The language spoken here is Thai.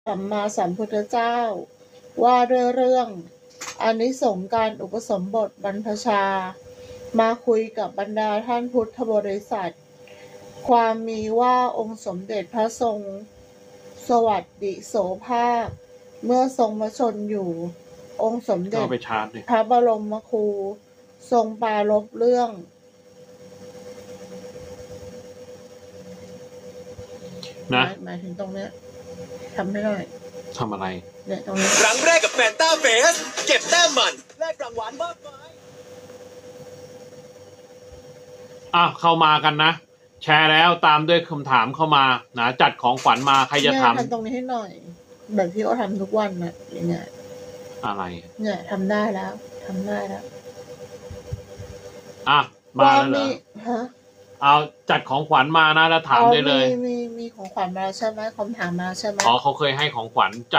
สัมมาสัมพุทธเจ้าว่าด้วยเรื่องอานิสงส์การอุปสมบทบรรพชามาคุยกับบรรดาท่านพุทธบริษัทความมีว่าองค์สมเด็จพระทรงสวัสดิโสภาคเมื่อทรงมาชนอยู่องค์สมเด็จพระบรมครูทรงปรารภเรื่องนะหมายถึงตรงเนี้ยทำไม่ได้ทำอะไรเนี่ยตรงนี้ครั้งแรกกับแฟนต้าเฟสเก็บแต้มมันแลกรางวัลมากมายเข้ามากันนะแชร์แล้วตามด้วยคำถามเข้ามานะจัดของขวัญมาใครจะทำตรงนี้ให้หน่อยแบบที่เขาทำทุกวันนะอย่างเงี้ยอะไรเนี่ยทำได้แล้วมาแล้วเหรอเอาจัดของขวัญมานะแล้วถามได้เลยมีของขวัญมาใช่ไหมคำถามมาใช่ไหมเขาเคยให้ของขวัญ